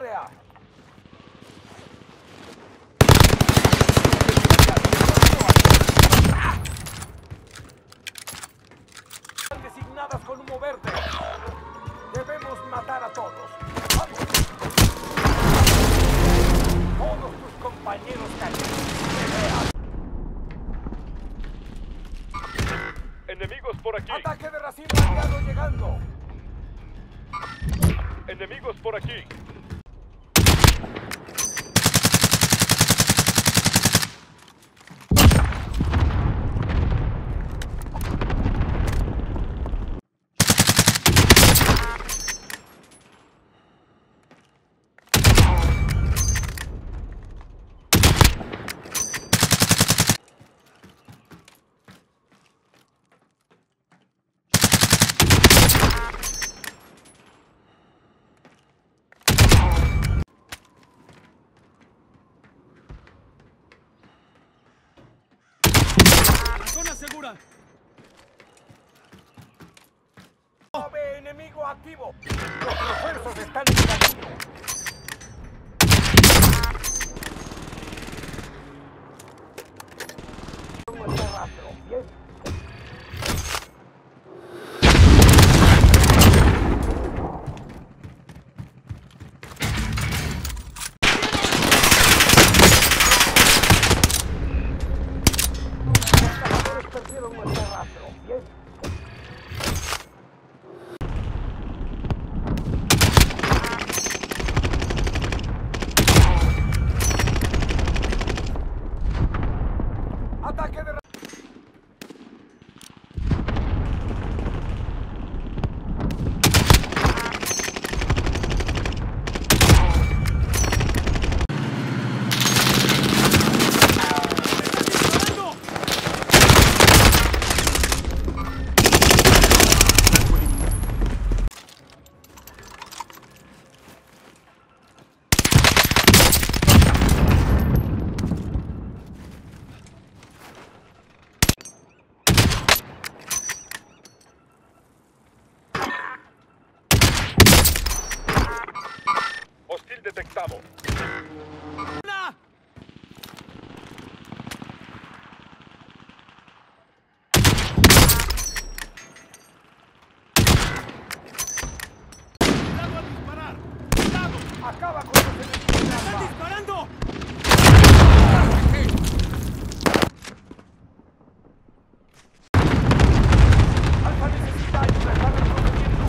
área. Están designadas con humo verde. Debemos matar a todos. ¡Vamos! Todos tus compañeros cayeron. Enemigos por aquí. Ataque de racimo aliado llegando. Enemigos por aquí. ¡Zona segura! ¡Nave enemigo activo! ¡Los refuerzos están en camino! Nuestro rastro, ¿bien? Los cazadores perdieron nuestro rastro, ¿bien? Ataque de Hostil detectado. ¡Una! ¡Cuidado al disparar! ¡Cuidado! acaba con los enemigos de ¡Están Alfa. disparando! Alfa necesita ayuda, está retrocediendo.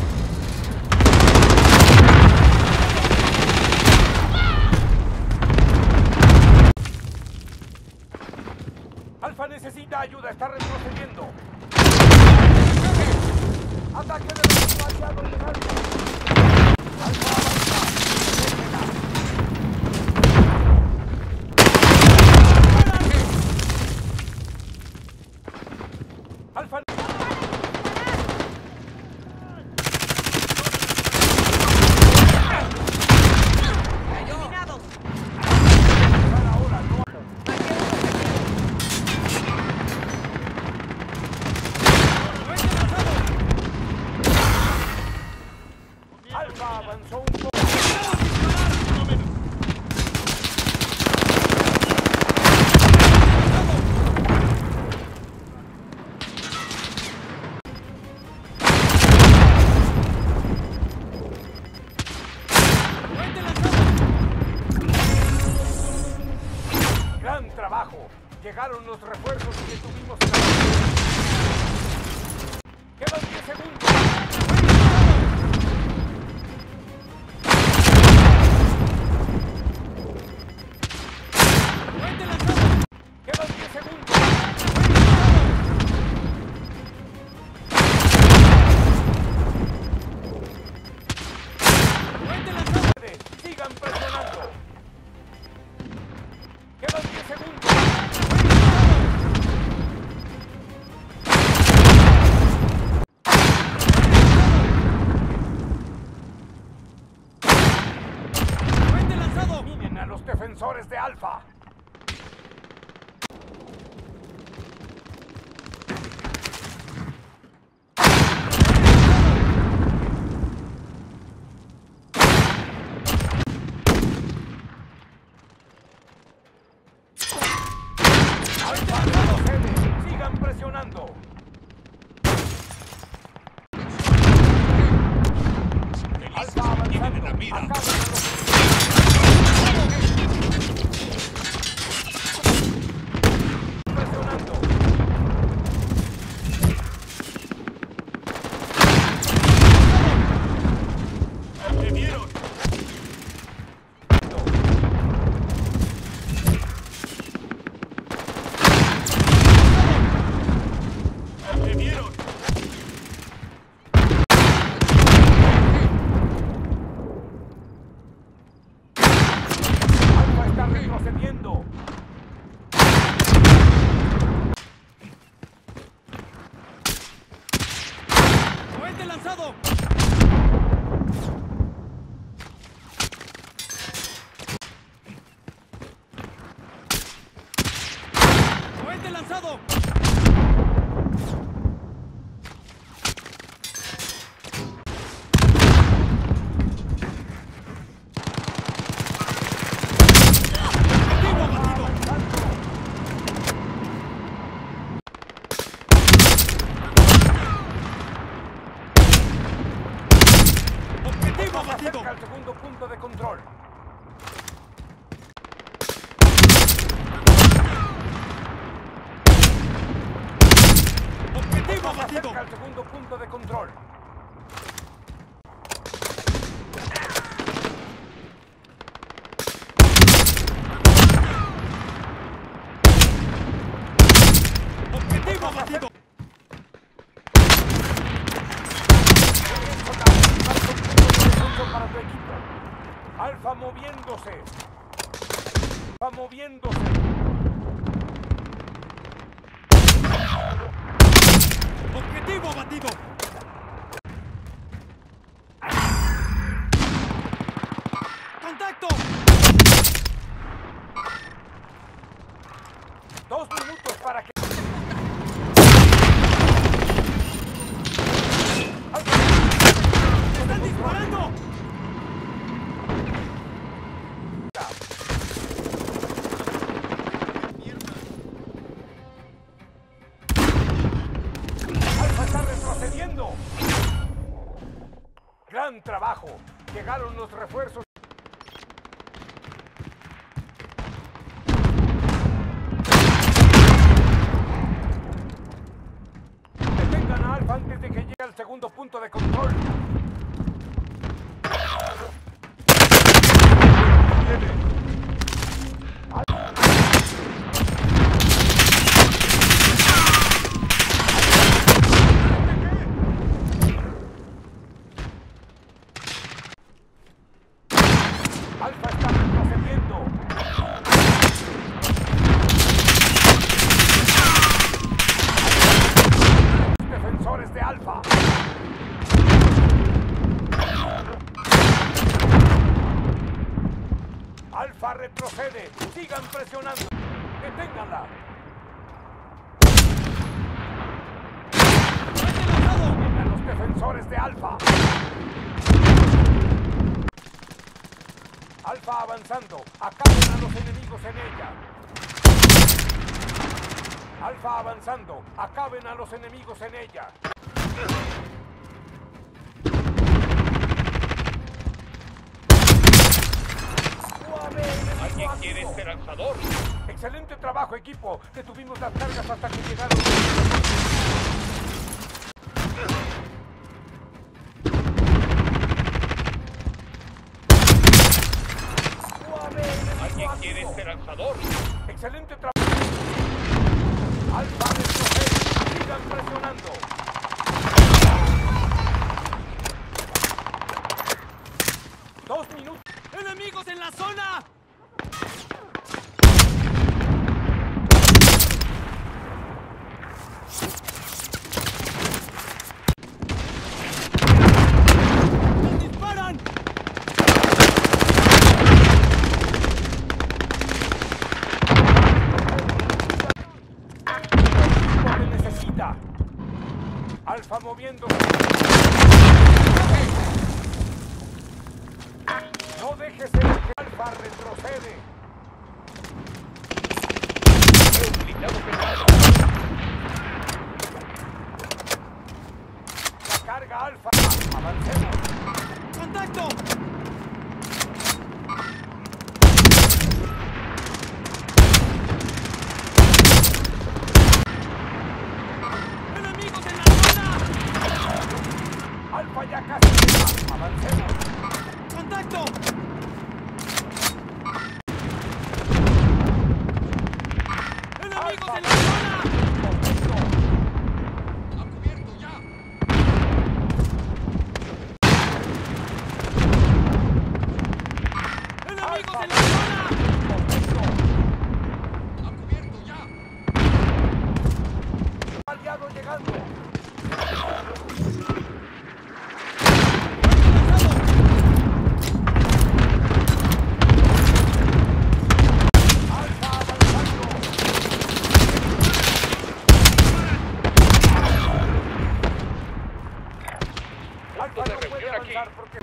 Alfa necesita ayuda, está retrocediendo. Ataque de los aliados en Alfa. Alfa avanza. Alfa. ¡Eliminados! Ahora no. Alfa avanzó un poco. Gran trabajo. Llegaron los refuerzos y detuvimos a la... Quedan 10 segundos. Quedan 10 segundos. Sigan presionando. Quedan 10 segundos. vida. Presionando. ¡Me vieron! ¡Me vieron! Alfa está retrocediendo. ¡Cohete lanzado! ¡Cohete lanzado! ¡Objetivo abatido! ¡Objetivo Se abatido! acerca al segundo punto de control. ¡Objetivo Se abatido! acerca al segundo punto de control. ¡Objetivo abatido! Para tu equipo. Alfa moviéndose. Alfa moviéndose. ¡Objetivo abatido! ¡Contacto! 2 minutos para que... ¡Están disparando! Alfa está retrocediendo. Gran trabajo. Llegaron los refuerzos. Detengan a Alfa antes de que llegue al segundo punto de control. Alfa está retrocediendo. Defensores de Alfa. Alfa retrocede. Sigan presionando. Deténganla. ¡Cohete lanzado! A los defensores de Alfa. Alfa avanzando. Acaben a los enemigos en ella. Alfa avanzando. Acaben a los enemigos en ella. ¿Alguien quiere este lanzador? Excelente trabajo, equipo. Detuvimos las cargas hasta que llegaron. ¿Alguien quiere este lanzador? Excelente trabajo. Alfa retrocede. Sigan presionando. Dos minutos. ¡Enemigos en la zona! ¡Nos disparan! Lo que necesita. Alfa moviéndose. No dejes el que Alfa retrocede. Blindado pesado. La carga Alfa. Avancemos. ¡Contacto! avanzar porque...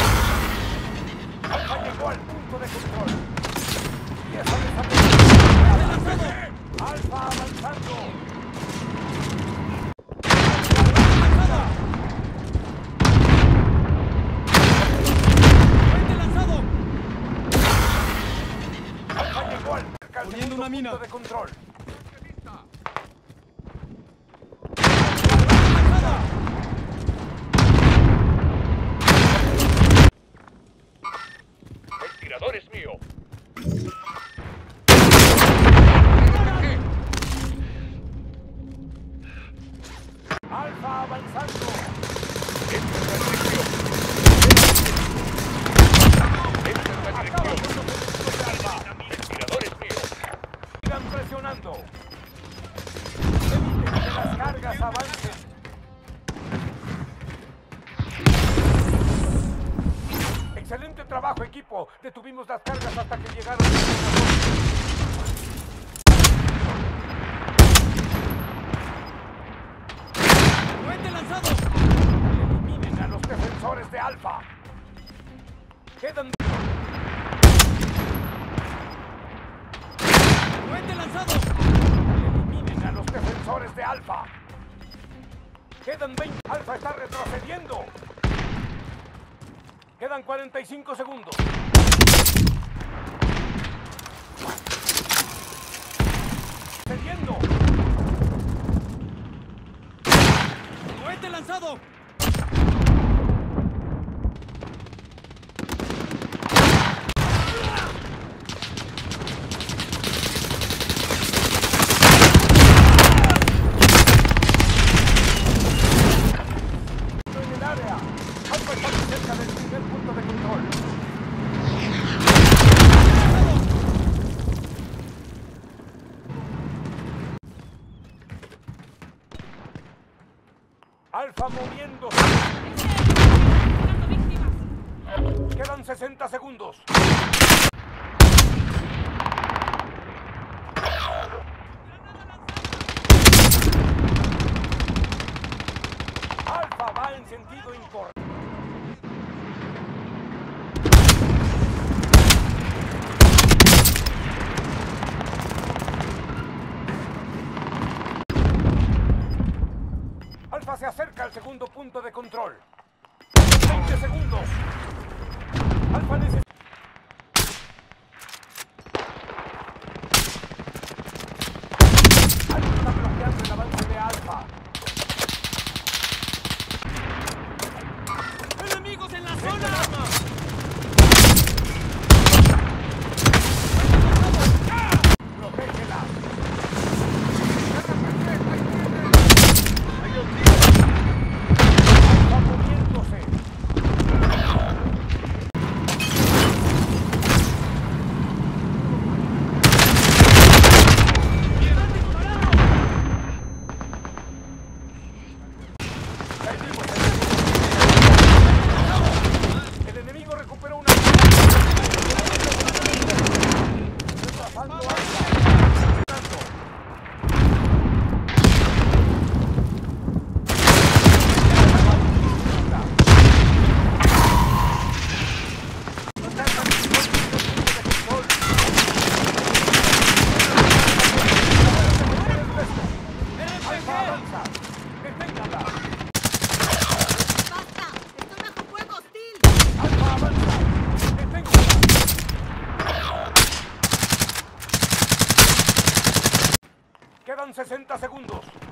Alfa llegó al punto de control. Empieza a desacelerar. Alfa avanzando. ¡Puente lanzado! Alfa llegó al Poniendo una mina. punto de control. El tirador es mío. Alfa avanzando. Esta es la dirección. Esta es la Acaba dirección. con los objetivos de Alfa. El tirador es mío. Sigan presionando. Eviten que las cargas avancen. Excelente trabajo, equipo. Detuvimos las cargas hasta que llegaron. ¡Puente lanzado! Eliminen a los defensores de Alfa. Quedan... ¡Puente lanzado! Eliminen a los defensores de Alfa. Quedan 20. Alfa está retrocediendo. Quedan 45 segundos. Cediendo. ¡Puente lanzado! En el área. Alfa está muy cerca del primer punto de control. Alfa moviéndose. Buscando víctimas. Quedan 60 segundos. Alfa va en sentido incorrecto. Alfa se acerca al segundo punto de control. 20 segundos. Alfa necesita... Alfa está bloqueando el avance de Alfa. ¡Enemigos en la zona! Protégela. Alfa moviéndose. El enemigo recuperó una... Pasando Alfa. Alfa avanza. Deténganla. ¡Basta! ¡Estoy bajo fuego hostil! Alfa avanza. Deténganla. Quedan 60 segundos.